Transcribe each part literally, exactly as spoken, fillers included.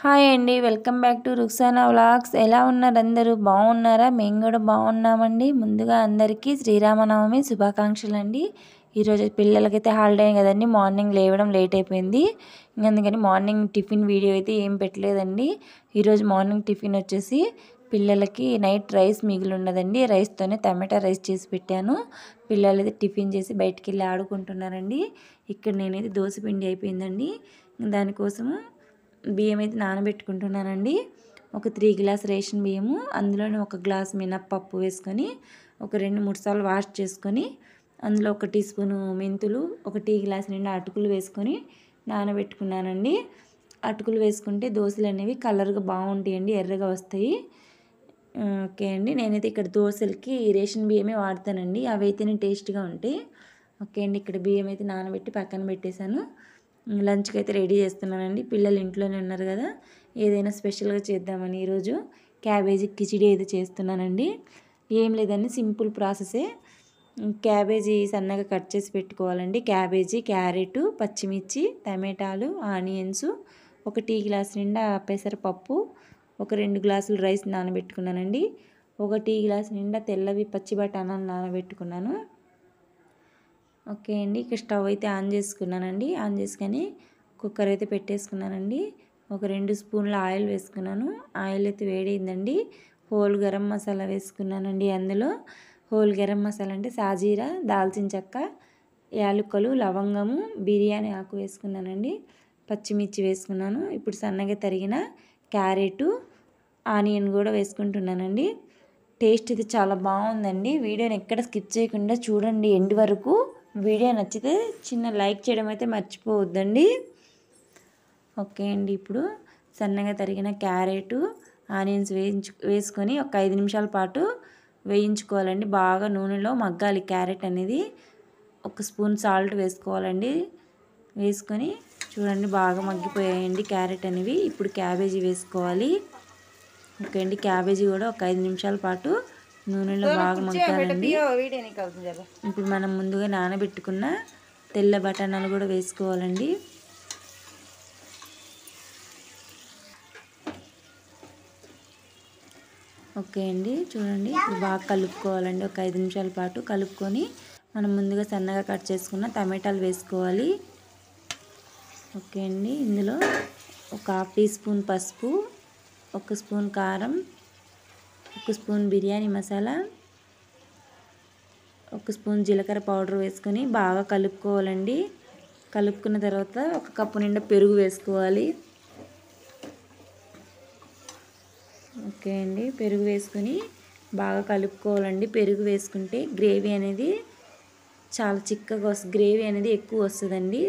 Hi అండి. Welcome back to Rukhsana vlogs. ఎలా ఉన్నారు అందరూ? బాగున్నారా? మేము కూడా బాగున్నామండి. ముందుగా అందరికీ శ్రీరామనవమి శుభాకాంక్షలు అండి. ఈరోజు పిల్లలకైతే హాలిడే కదండి, మార్నింగ్ లేవడం లేట్ అయిపోయింది. అందుకని మార్నింగ్ టిఫిన్ వీడియో అయితే ఏం పెట్టలేదండి. ఈరోజు మార్నింగ్ టిఫిన్ వచ్చేసి పిల్లలకి నైట్ రైస్ మిగిలి ఉన్నదండి. రైస్తోనే టమాటా రైస్ చేసి పెట్టాను. పిల్లలు అయితే టిఫిన్ చేసి బయటికి వెళ్ళి ఆడుకుంటున్నారండి. ఇక్కడ నేనైతే దోశ పిండి అయిపోయిందండి. దానికోసము బియ్యం అయితే నానబెట్టుకుంటున్నానండి. ఒక త్రీ గ్లాస్ రేషన్ బియ్యము, అందులోనే ఒక గ్లాస్ మినప్పప్పు వేసుకొని ఒక రెండు మూడు సార్లు వాష్ చేసుకొని అందులో ఒక టీ స్పూను మెంతులు, ఒక టీ గ్లాస్ నిండా అటుకులు వేసుకొని నానబెట్టుకున్నానండి. అటుకులు వేసుకుంటే దోశలు అనేవి కలర్గా బాగుంటాయండి, ఎర్రగా వస్తాయి. ఓకే అండి, నేనైతే ఇక్కడ దోశలకి రేషన్ బియ్యమే వాడతానండి, అవి అయితేనే టేస్ట్గా ఉంటాయి. ఓకే అండి, ఇక్కడ బియ్యం అయితే నానబెట్టి పక్కన పెట్టేశాను. లంచ్కి అయితే రెడీ చేస్తున్నానండి. పిల్లలు ఇంట్లోనే ఉన్నారు కదా, ఏదైనా స్పెషల్గా చేద్దామని ఈరోజు క్యాబేజీ కిచిడి అయితే చేస్తున్నానండి. ఏం లేదండి, సింపుల్ ప్రాసెసే. క్యాబేజీ సన్నగా కట్ చేసి పెట్టుకోవాలండి. క్యాబేజీ, క్యారెట్, పచ్చిమిర్చి, టమాటాలు, ఆనియన్స్, ఒక టీ గ్లాస్ నిండా పెసరపప్పు, ఒక రెండు గ్లాసులు రైస్ నానబెట్టుకున్నానండి. ఒక టీ గ్లాస్ నిండా తెల్లవి పచ్చి బఠానాలు నానబెట్టుకున్నాను. ఓకే అండి, ఇక స్టవ్ అయితే ఆన్ చేసుకున్నానండి. ఆన్ చేసుకొని కుక్కర్ అయితే పెట్టేసుకున్నానండి. ఒక రెండు స్పూన్ల ఆయిల్ వేసుకున్నాను. ఆయిల్ అయితే వేడైందండి. హోల్ గరం మసాలా వేసుకున్నానండి. అందులో హోల్ గరం మసాలా అంటే సాజీరా, దాల్చిన చెక్క, యాలకులు, లవంగము, బిర్యానీ ఆకు వేసుకున్నానండి. పచ్చిమిర్చి వేసుకున్నాను. ఇప్పుడు సన్నగా తరిగిన క్యారెట్, ఆనియన్ కూడా వేసుకుంటున్నానండి. టేస్ట్ ఇది చాలా బాగుందండి. వీడియోని ఎక్కడ స్కిప్ చేయకుండా చూడండి ఎండ్ వరకు. వీడియో నచ్చితే చిన్న లైక్ చేయడం అయితే మర్చిపోవద్దండి. ఓకే అండి, ఇప్పుడు సన్నగా తరిగిన క్యారెట్, ఆనియన్స్ వేయించు వేసుకొని ఒక ఐదు నిమిషాల పాటు వేయించుకోవాలండి. బాగా నూనెలో మగ్గాలి క్యారెట్ అనేది. ఒక స్పూన్ సాల్ట్ వేసుకోవాలండి. వేసుకొని చూడండి బాగా మగ్గిపోయాయండి క్యారెట్ అనేవి. ఇప్పుడు క్యాబేజీ వేసుకోవాలి. ఓకే అండి, క్యాబేజీ కూడా ఒక ఐదు నిమిషాల పాటు నూనెలో బాగా మగ్గాలండి. ఇప్పుడు మనం ముందుగా నానబెట్టుకున్న తెల్ల బఠానాలు కూడా వేసుకోవాలండి. ఓకే అండి, చూడండి ఇప్పుడు బాగా కలుపుకోవాలండి. ఒక ఐదు నిమిషాల పాటు కలుపుకొని మనం ముందుగా సన్నగా కట్ చేసుకున్న టమాటాలు వేసుకోవాలి. ఓకే అండి, ఇందులో ఒక హాఫ్ టీ స్పూన్ పసుపు, ఒక స్పూన్ కారం, ఒక స్పూన్ బిర్యానీ మసాలా, ఒక స్పూన్ జీలకర్ర పౌడర్ వేసుకొని బాగా కలుపుకోవాలండి. కలుపుకున్న తర్వాత ఒక కప్పు నిండా పెరుగు వేసుకోవాలి. ఓకే అండి, పెరుగు వేసుకొని బాగా కలుపుకోవాలండి. పెరుగు వేసుకుంటే గ్రేవీ అనేది చాలా చిక్కగా వస్తుంది, గ్రేవీ అనేది ఎక్కువ వస్తుందండి.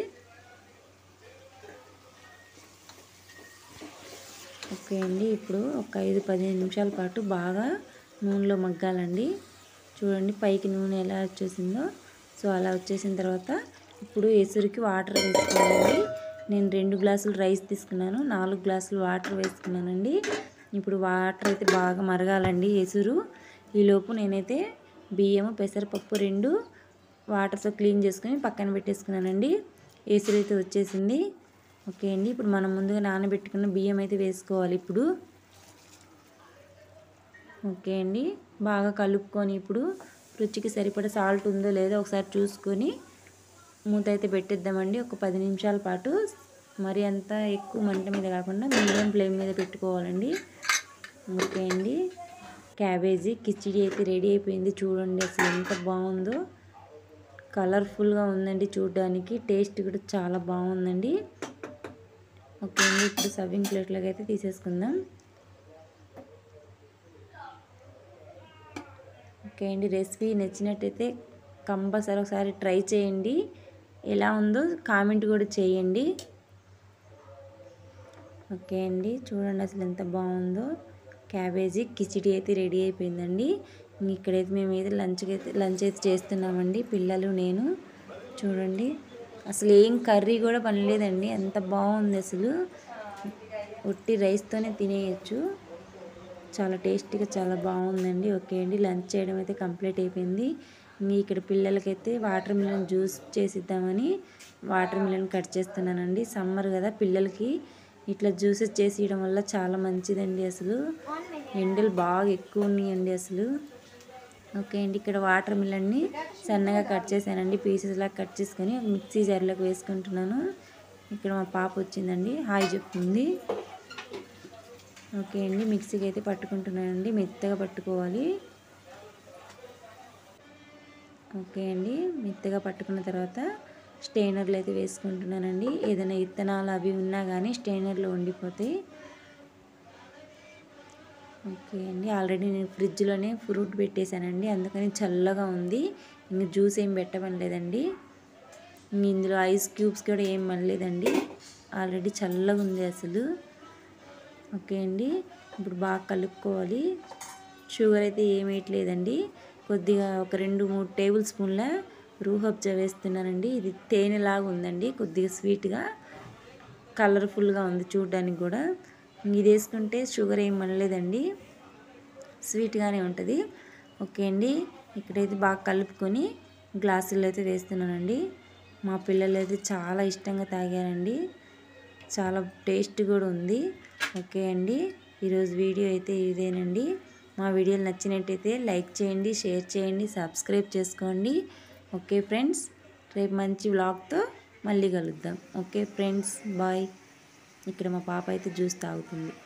ఓకే అండి, ఇప్పుడు ఒక ఐదు పదిహేను నిమిషాల పాటు బాగా నూనెలో మగ్గాలండి. చూడండి పైకి నూనె ఎలా వచ్చేసిందో, సో అలా వచ్చేసిన తర్వాత ఇప్పుడు ఎసురుకి వాటర్ వేసుకోవాలండి. నేను రెండు గ్లాసులు రైస్ తీసుకున్నాను, నాలుగు గ్లాసులు వాటర్ వేసుకున్నానండి. ఇప్పుడు వాటర్ అయితే బాగా మరగాలండి ఎసురు. ఈలోపు నేనైతే బియ్యము, పెసరపప్పు రెండు వాటర్తో క్లీన్ చేసుకొని పక్కన పెట్టేసుకున్నానండి. ఎసురు అయితే వచ్చేసింది. ఓకే అండి, ఇప్పుడు మనం ముందుగా నానబెట్టుకున్న బియ్యం అయితే వేసుకోవాలి ఇప్పుడు. ఓకే అండి, బాగా కలుపుకొని ఇప్పుడు రుచికి సరిపడా సాల్ట్ ఉందో లేదో ఒకసారి చూసుకొని మూత అయితే పెట్టేద్దామండి. ఒక పది నిమిషాల పాటు, మరి అంత ఎక్కువ మంట మీద కాకుండా మీడియం ఫ్లేమ్ మీద పెట్టుకోవాలండి. ఓకే అండి, క్యాబేజీ కిచిడి అయితే రెడీ అయిపోయింది. చూడండి అసలు ఎంత బాగుందో, కలర్ఫుల్గా ఉందండి చూడడానికి. టేస్ట్ కూడా చాలా బాగుందండి. ఓకే అండి, ఇప్పుడు సర్వింగ్ ప్లేట్లోకి అయితే తీసేసుకుందాం. ఓకే అండి, రెసిపీ నచ్చినట్టయితే కంపల్సరీ ఒకసారి ట్రై చేయండి. ఎలా ఉందో కామెంట్ కూడా చేయండి. ఓకే అండి, చూడండి అసలు ఎంత బాగుందో. క్యాబేజీ కిచిడి అయితే రెడీ అయిపోయిందండి. ఇక్కడైతే మేము అయితే లంచ్కి అయితే లంచ్ అయితే చేస్తున్నామండి, పిల్లలు నేను. చూడండి అసలు ఏం కర్రీ కూడా పనిలేదండి, ఎంత బాగుంది అసలు. ఒట్టి రైస్తోనే తినేయచ్చు, చాలా టేస్టీగా చాలా బాగుందండి. ఓకే అండి, లంచ్ చేయడం అయితే కంప్లీట్ అయిపోయింది. ఇక్కడ పిల్లలకైతే వాటర్ మిలన్ జ్యూస్ చేసిద్దామని వాటర్ మిలన్ కట్ చేస్తున్నానండి. సమ్మర్ కదా, పిల్లలకి ఇట్లా జ్యూసెస్ చేసి ఇవ్వడం వల్ల చాలా మంచిదండి. అసలు ఎండలు బాగా ఎక్కువ ఉన్నాయండి అసలు. ఓకే అండి, ఇక్కడ వాటర్ మిలన్ని సన్నగా కట్ చేశానండి, పీసెస్ లాగా కట్ చేసుకొని మిక్సీ జార్లోకి వేసుకుంటున్నాను. ఇక్కడ మా పాప వచ్చిందండి, హాయ్ చెప్తుంది. ఓకే అండి, మిక్సీకి అయితే పట్టుకుంటున్నానండి, మెత్తగా పట్టుకోవాలి. ఓకే అండి, మెత్తగా పట్టుకున్న తర్వాత స్టెయినర్లు అయితే వేసుకుంటున్నానండి. ఏదైనా విత్తనాలు అవి ఉన్నా కానీ స్టెయినర్లో ఉండిపోతాయి. ఓకే అండి, ఆల్రెడీ నేను ఫ్రిడ్జ్లోనే ఫ్రూట్ పెట్టేశానండి, అందుకని చల్లగా ఉంది. ఇంక జ్యూస్ ఏం పెట్టమని లేదండి. ఇందులో ఐస్ క్యూబ్స్ కూడా ఏం పడలేదండి, ఆల్రెడీ చల్లగా ఉంది అసలు. ఓకే అండి, ఇప్పుడు బాగా కలుపుకోవాలి. షుగర్ అయితే ఏం వేయట్లేదండి, కొద్దిగా ఒక రెండు మూడు టేబుల్ స్పూన్ల రూహబ్జా వేస్తున్నానండి. ఇది తేనెలాగా ఉందండి, కొద్దిగా స్వీట్గా కలర్ఫుల్గా ఉంది చూడడానికి కూడా. ఇది వేసుకుంటే షుగర్ ఏం అనలేదండి, స్వీట్గానే ఉంటుంది. ఓకే అండి, ఇక్కడైతే బాగా కలుపుకొని గ్లాసుల్లో అయితే వేస్తున్నానండి. మా పిల్లలు అయితే చాలా ఇష్టంగా తాగారండి, చాలా టేస్ట్ కూడా ఉంది. ఓకే అండి, ఈరోజు వీడియో అయితే ఇదేనండి. మా వీడియోలు నచ్చినట్టయితే లైక్ చేయండి, షేర్ చేయండి, సబ్స్క్రైబ్ చేసుకోండి. ఓకే ఫ్రెండ్స్, రేపు మంచి వ్లాగ్తో మళ్ళీ కలుద్దాం. Okay friends, bye. ఇక్కడ మా పాప అయితే జ్యూస్ తాగుతుంది.